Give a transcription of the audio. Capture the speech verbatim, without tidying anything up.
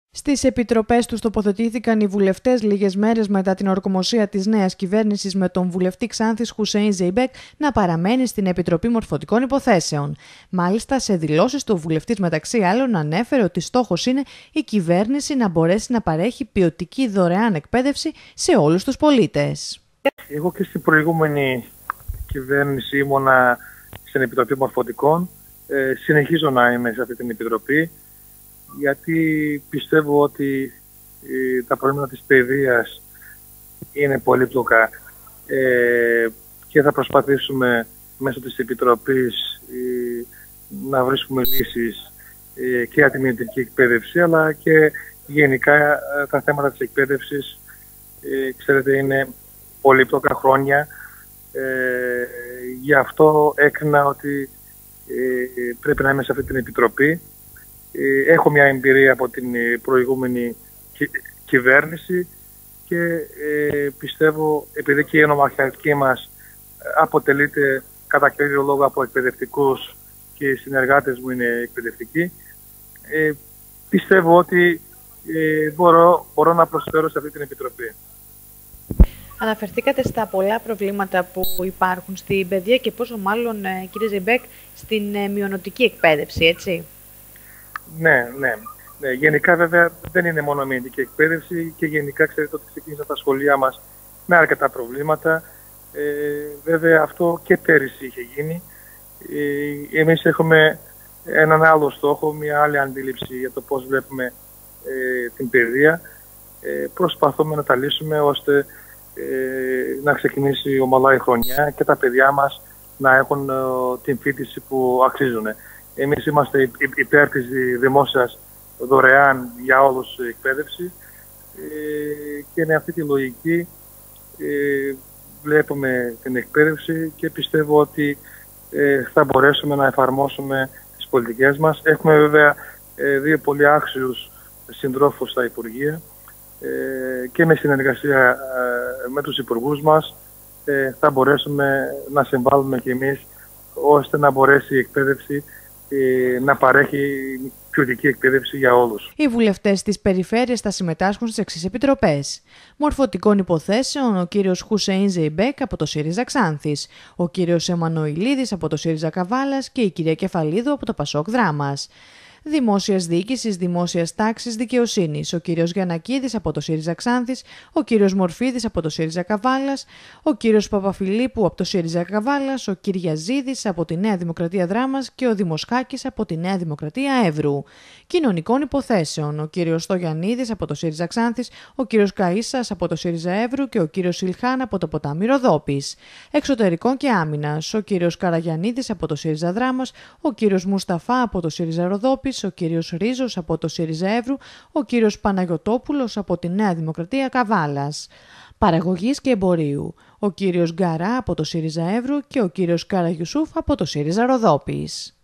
Στις επιτροπές τους τοποθετήθηκαν οι βουλευτές λίγες μέρες μετά την ορκομοσία της νέας κυβέρνησης με τον βουλευτή Ξάνθης Χουσέιν Ζεϊμπέκ να παραμένει στην Επιτροπή Μορφωτικών Υποθέσεων. Μάλιστα, σε δηλώσεις του βουλευτής μεταξύ άλλων ανέφερε ότι στόχος είναι η κυβέρνηση να μπορέσει να παρέχει ποιοτική δωρεάν εκπαίδευση σε όλους τους πολίτες. Εγώ και στην προηγούμενη κυβέρνηση ήμουνα στην Επιτροπή Μορφωτικών. Ε, συνεχίζω να είμαι σε αυτή την Επιτροπή, γιατί πιστεύω ότι ε, τα προβλήματα της παιδείας είναι πολύπλοκα ε, και θα προσπαθήσουμε μέσω της Επιτροπής ε, να βρίσκουμε λύσεις ε, και για την ιατρική εκπαίδευση, αλλά και γενικά ε, τα θέματα της εκπαίδευσης, ε, ξέρετε, είναι πολύπλοκα χρόνια. Ε, γι' αυτό έκρινα ότι ε, πρέπει να είμαι σε αυτή την Επιτροπή. Έχω μια εμπειρία από την προηγούμενη κυβέρνηση και ε, πιστεύω, επειδή και η νομαρχιακή μας αποτελείται κατά κύριο λόγο από εκπαιδευτικούς και οι συνεργάτες μου είναι εκπαιδευτικοί, ε, πιστεύω ότι ε, μπορώ, μπορώ να προσφέρω σε αυτή την Επιτροπή. Αναφερθήκατε στα πολλά προβλήματα που υπάρχουν στην παιδεία και πόσο μάλλον, κύριε Ζεϊμπέκ, στην μειωνοτική εκπαίδευση, έτσι. Ναι, ναι, ναι. Γενικά βέβαια δεν είναι μόνο μειωνοτική εκπαίδευση και γενικά ξέρετε ότι ξεκίνησαν τα σχολεία μας με αρκετά προβλήματα. Ε, βέβαια αυτό και πέρυσι είχε γίνει. Ε, εμείς έχουμε έναν άλλο στόχο, μια άλλη αντίληψη για το πώς βλέπουμε ε, την παιδεία. Ε, προσπαθούμε να τα λύσουμε ώστε ε, να ξεκινήσει ομαλά η χρονιά και τα παιδιά μας να έχουν ε, την φοιτηση που αξίζουν. Εμείς είμαστε υπέρ της δημόσιας δωρεάν για όλους εκπαίδευση ε, και με αυτή τη λογική ε, βλέπουμε την εκπαίδευση και πιστεύω ότι ε, θα μπορέσουμε να εφαρμόσουμε τις πολιτικές μας. Έχουμε βέβαια ε, δύο πολύ άξιους συντρόφους στα Υπουργεία ε, και με συνεργασία ε, με τους υπουργούς μας ε, θα μπορέσουμε να συμβάλλουμε κι εμείς ώστε να μπορέσει η εκπαίδευση να παρέχει ποιοτική εκπαίδευση για όλους. Οι βουλευτές της περιφέρειας θα συμμετάσχουν στις εξής επιτροπές. Μορφωτικών υποθέσεων, ο κύριος Χουσέιν Ζεϊμπέκ από το ΣΥΡΙΖΑ Ξάνθης, ο κύριος Εμμανουηλίδης από το ΣΥΡΙΖΑ Καβάλας και η κυρία Κεφαλίδου από το ΠΑΣΟΚ Δράμας. Δημόσιας Διοίκησης, Δημόσιας Τάξης, Δικαιοσύνης, ο κύριος Γιαννακίδης από το ΣΥΡΙΖΑ Ξάνθης, ο κύριος Μορφίδης από το ΣΥΡΙΖΑ Καβάλας, ο κύριος Παπαφιλίππου από το ΣΥΡΙΖΑ Καβάλας, ο Κυριαζίδης από τη Νέα Δημοκρατία Δράμας και ο Δημοσχάκης από τη Νέα Δημοκρατία Εύρου. Κοινωνικών Υποθέσεων, ο κύριος Στογιαννίδης από το ΣΥΡΙΖΑ Ξάνθης, ο κύριος Καΐσας από το ΣΥΡΙΖΑ Εύρου και ο κύριος Ιλχάν από το ποτάμι Ροδόπης. Εξωτερικών και Άμυνας, ο κύριος Καραγιαννίδης από το ΣΥΡΙΖΑ Δράμας, ο κύριος Μουσταφά από το ΣΥΡΙΖΑ Ροδόπης, ο κύριος Ρίζος από το ΣΥΡΙΖΑ Εύρου, ο κύριος Παναγιωτόπουλος από τη Νέα Δημοκρατία Καβάλας. Παραγωγής και Εμπορίου, ο κύριος Γκαρά από το ΣΥΡΙΖΑ Εύρου και ο κύριος Καραγιουσούφ από το ΣΥΡΙΖΑ Ροδόπης.